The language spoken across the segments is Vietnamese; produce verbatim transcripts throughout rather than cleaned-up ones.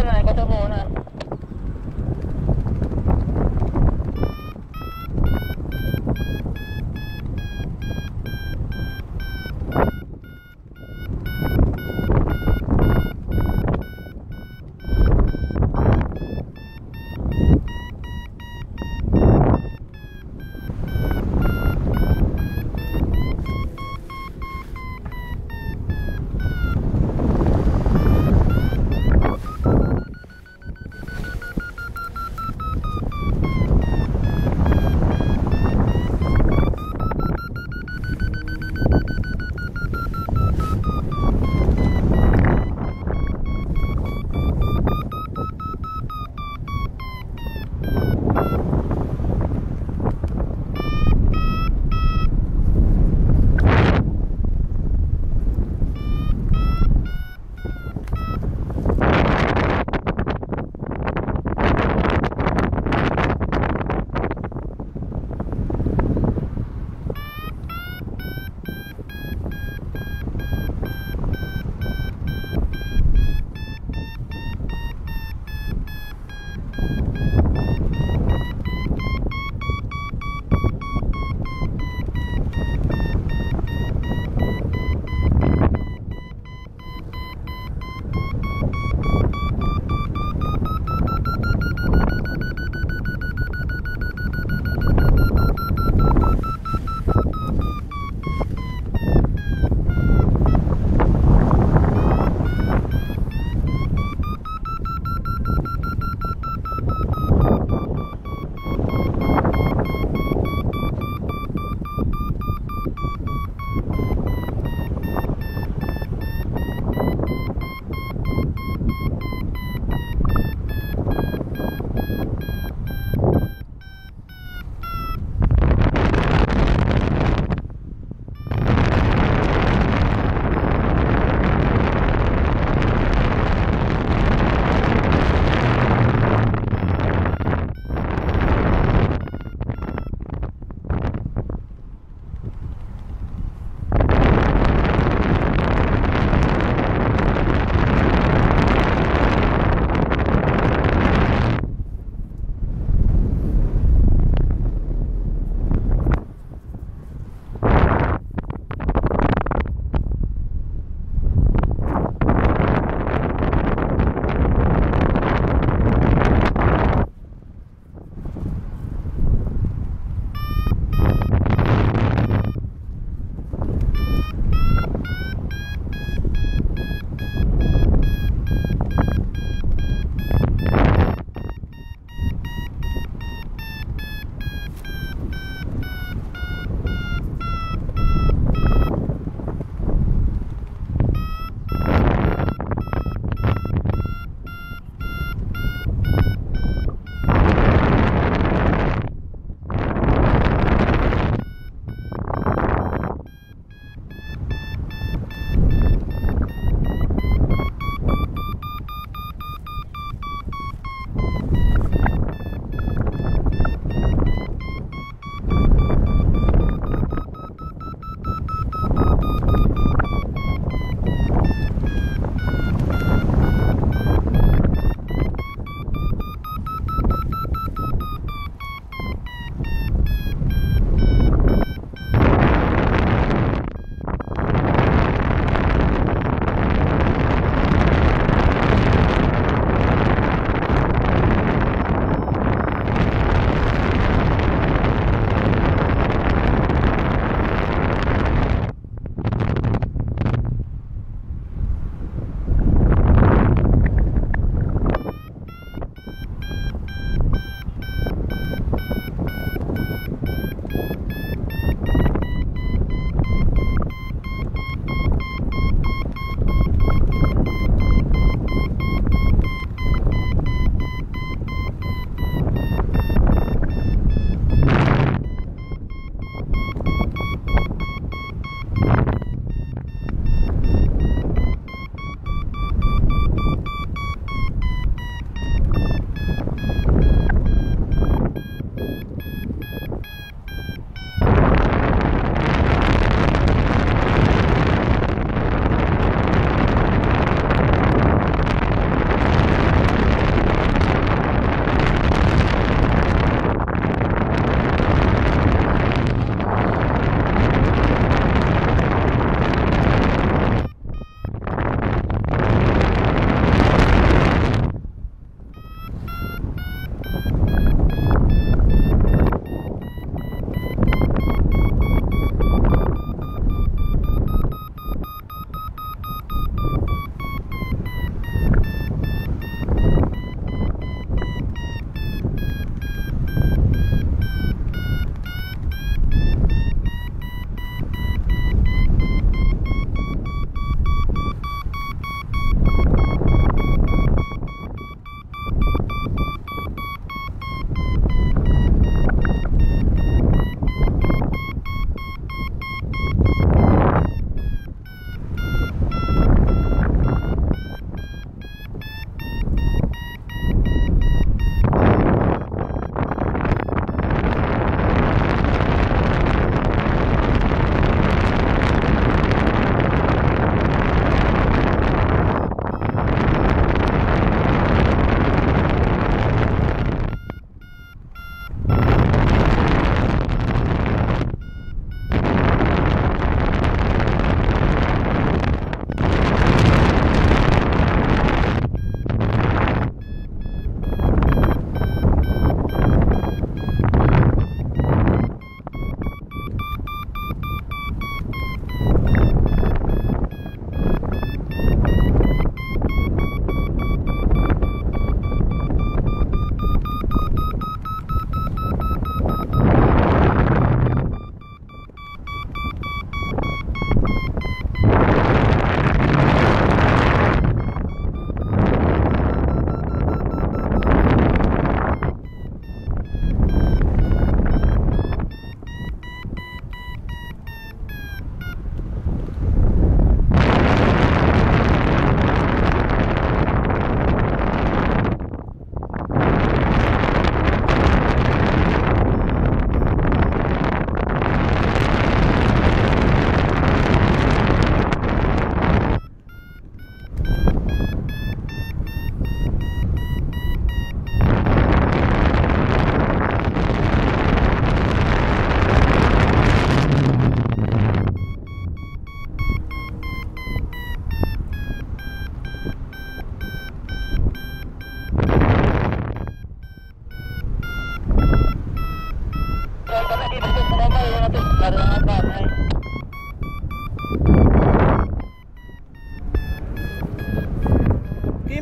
này, có turbo này.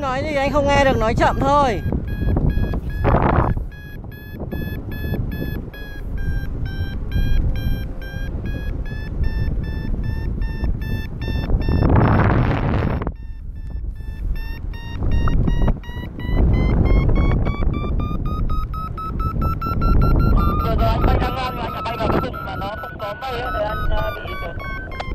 nói gì anh không nghe được, nói chậm thôi. Vừa rồi anh bay đang ngang nhưng anh đã bay vào cái vùng mà nó không có mây ấy, để anh uh, bị trượt.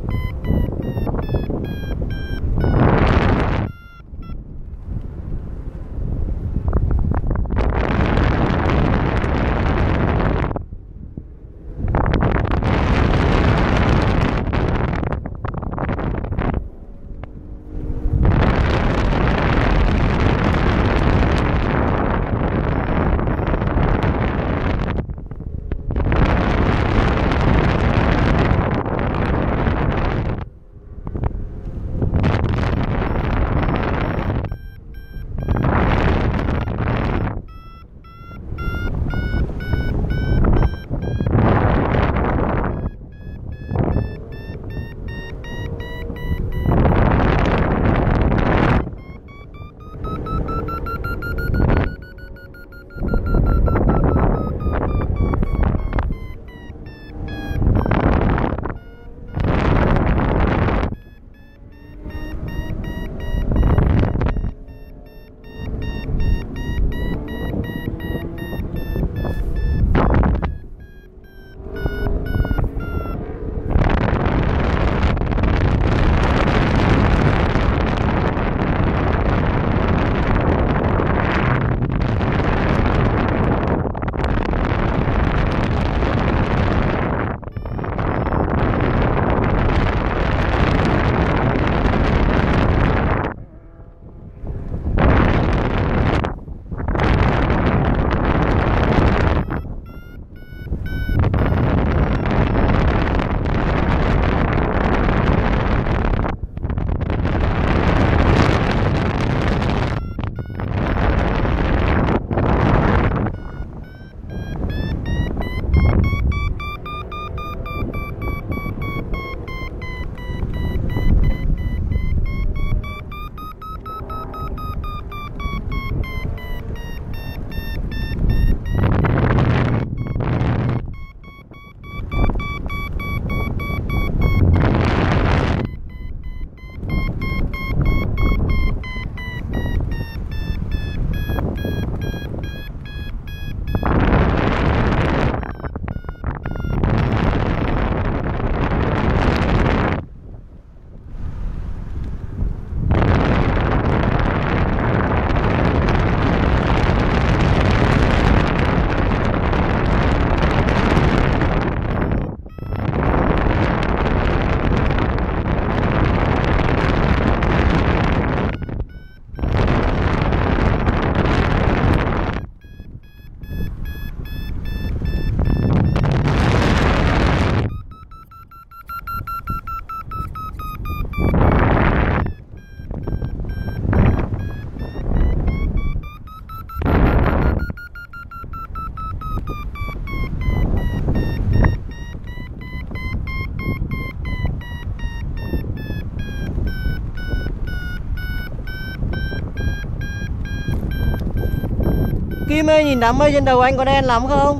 Kim ơi, nhìn đám mây trên đầu anh có đen lắm không?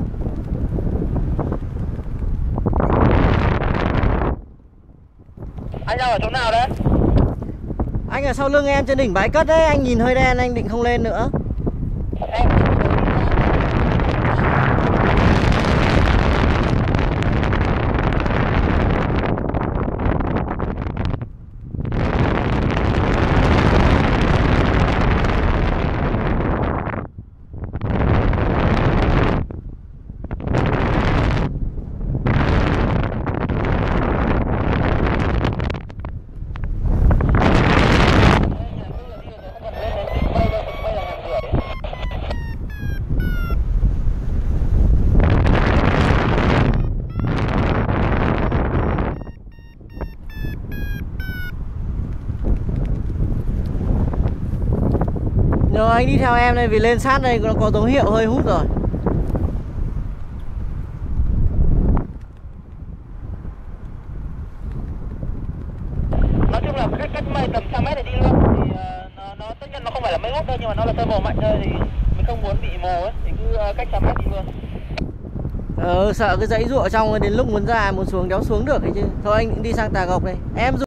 Anh đang ở chỗ nào đấy? Anh ở sau lưng em trên đỉnh bãi cất đấy, anh nhìn hơi đen anh định không lên nữa. Em Rồi anh đi theo em đây, vì lên sát đây nó có dấu hiệu hơi hút rồi. nói chung là cách cách mây tầm trăm mét để đi luôn thì uh, nó nó tất nhiên nó không phải là máy hút đâu, nhưng mà nó là tơ màu mạnh thôi, thì mình không muốn bị mù ấy, thì cứ uh, cách trăm mét đi luôn. Ờ, sợ cái dãy ruộng trong đến lúc muốn ra muốn xuống đéo xuống được ấy chứ. Thôi anh đi sang Tà Gộc đây. Em